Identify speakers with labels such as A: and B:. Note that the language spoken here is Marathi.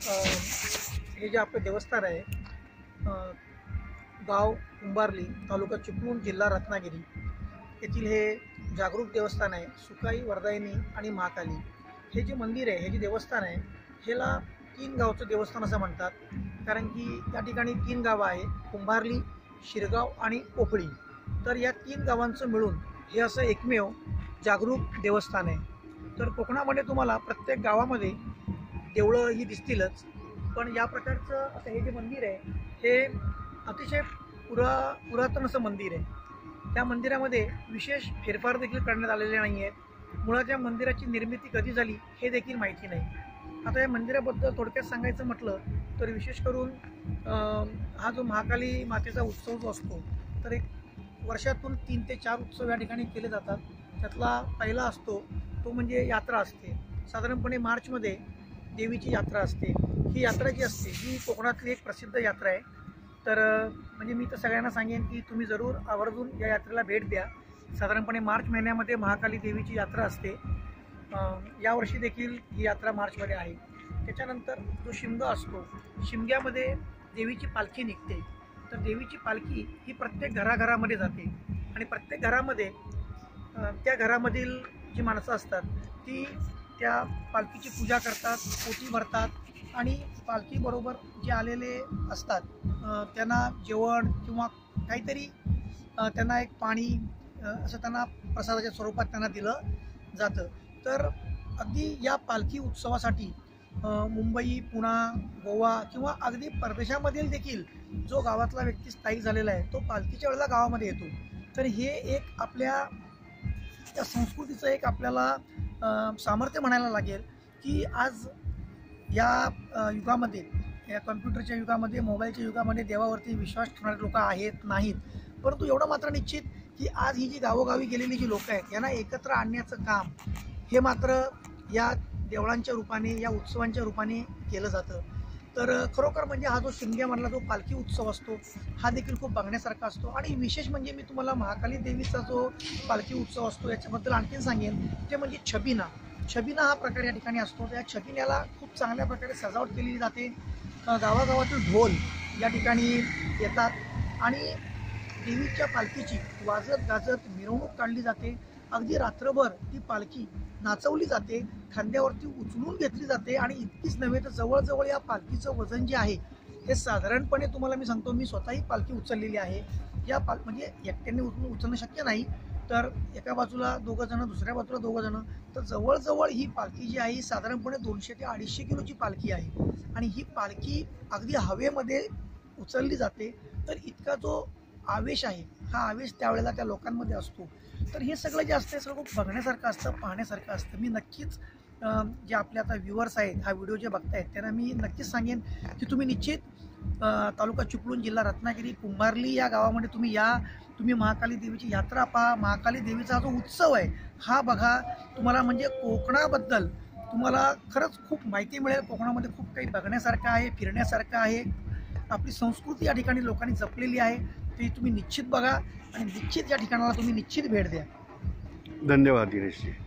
A: हे जे आपलं देवस्थान आहे, गाव कुंभारली, तालुका चिपळूण, जिल्हा रत्नागिरी येथील हे जागरूक देवस्थान आहे. सुकाई, वरदायिनी आणि महाकाली हे जे मंदिर आहे, हे जे देवस्थान आहे, ह्याला 3 गावचं देवस्थान असं म्हणतात. कारण की या ठिकाणी 3 गावं आहे, कुंभारली, शिरगाव आणि पोफळी. तर या 3 गावांचं मिळून हे असं एकमेव जागरूक देवस्थान आहे. तर कोकणामध्ये तुम्हाला प्रत्येक गावामध्ये देवळं ही दिसतीलच, पण या प्रकारचं आता हे जे मंदिर आहे, हे अतिशय पुरातन असं मंदिर आहे. त्या मंदिरामध्ये विशेष फेरफार देखील करण्यात आलेले नाही आहेत. मुळात या मंदिराची निर्मिती कधी झाली हे देखील माहिती नाही. आता या मंदिराबद्दल थोडक्यात सांगायचं म्हटलं तर विशेष करून हा जो महाकाली मातेचा उत्सव जो असतो, तर एक वर्षातून 3 ते 4 उत्सव या ठिकाणी केले जातात. त्यातला पहिला असतो तो म्हणजे यात्रा असते. साधारणपणे मार्चमध्ये देवीची यात्रा असते. ही यात्रा जी असते ही कोकणातली एक प्रसिद्ध यात्रा आहे. तर म्हणजे मी तर सगळ्यांना सांगेन की तुम्ही जरूर आवर्जून या यात्रेला भेट द्या. साधारणपणे मार्च महिन्यामध्ये महाकाली देवीची यात्रा असते. यावर्षी देखील ही यात्रा मार्चमध्ये आहे. त्याच्यानंतर जो शिमगा असतो, शिमग्यामध्ये देवीची पालखी निघते. तर देवीची पालखी ही प्रत्येक घराघरामध्ये जाते आणि प्रत्येक घरामध्ये त्या घरामधील जी माणसं असतात ती त्या पालखीची पूजा करतात, पोटी भरतात आणि पालखीबरोबर जे आलेले असतात त्यांना जेवण किंवा काहीतरी त्यांना एक पाणी असं त्यांना प्रसादाच्या स्वरूपात त्यांना दिलं जातं. तर अगदी या पालखी उत्सवासाठी मुंबई, पुणा, गोवा किंवा अगदी परदेशामधील देखील जो गावातला व्यक्ती स्थायिक झालेला आहे तो पालखीच्या वेळेला गावामध्ये येतो. तर हे एक आपल्या त्या संस्कृतीचं एक आपल्याला सामर्थ्य म्हणायला लागेल की आज या युगामध्ये, या कॉम्प्युटरच्या युगामध्ये, मोबाईलच्या युगामध्ये देवावरती विश्वास ठेवणारे लोक आहेत नाहीत. परंतु एवढं मात्र निश्चित की आज ही जी गावोगावी गेलेली जी लोकं आहेत यांना एकत्र आणण्याचं काम हे मात्र या देवळांच्या रूपाने, या उत्सवांच्या रूपाने केलं जातं. तर खरोखर म्हणजे हा जो शिमग्यामधला जो पालखी उत्सव असतो हा देखील खूप बघण्यासारखा असतो. आणि विशेष म्हणजे मी तुम्हाला महाकाली देवीचा जो पालखी उत्सव असतो याच्याबद्दल आणखीन सांगेन, ते म्हणजे छबिना. छबिना हा प्रकार या ठिकाणी असतो. त्या छबिन्याला खूप चांगल्या प्रकारे सजावट केलेली जाते. गावागावातील ढोल या ठिकाणी येतात आणि देवीच्या पालखीची वाजत गाजत मिरवणूक काढली जाते. अगदी रात्रभर ती पालखी नाचवली जाते, खांद्यावरती उचलून घेतली जाते आणि इतकीच नव्हे तर जवळजवळ या पालखीचं वजन जे आहे हे साधारणपणे तुम्हाला मी सांगतो, मी स्वतःही पालखी उचललेली आहे. या म्हणजे एकट्याने उचलणं शक्य नाही, तर एका बाजूला 2 जण, दुसऱ्या बाजूला 2 जण, तर जवळजवळ ही पालखी जी आहे ही साधारणपणे 200 ते 250 किलोची पालखी आहे आणि ही पालखी अगदी हवेमध्ये उचलली जाते. तर इतका जो आवेश आहे हा आवेश त्यावेळेला त्या लोकांमध्ये असतो. तर हे सगळं जे असतं हे सगळं खूप बघण्यासारखं असतं, पाहण्यासारखं असतं. मी नक्कीच जे आपले आता व्ह्युअर्स आहेत, हा व्हिडिओ जे बघतायत त्यांना मी नक्कीच सांगेन की तुम्ही निश्चित तालुका चिपळूण, जिल्हा रत्नागिरी, कुंभारली या गावामध्ये तुम्ही या. तुम्ही महाकाली देवीची यात्रा पहा. महाकाली देवीचा जो उत्सव आहे हा बघा. तुम्हाला म्हणजे कोकणाबद्दल तुम्हाला खरंच खूप माहिती मिळेल. कोकणामध्ये खूप काही बघण्यासारखं आहे, फिरण्यासारखं आहे. आपली संस्कृती या ठिकाणी लोकांनी जपलेली आहे. ती तुम्ही निश्चित बघा आणि निश्चित या ठिकाणाला तुम्ही निश्चित भेट द्या.
B: धन्यवाद दिनेशजी.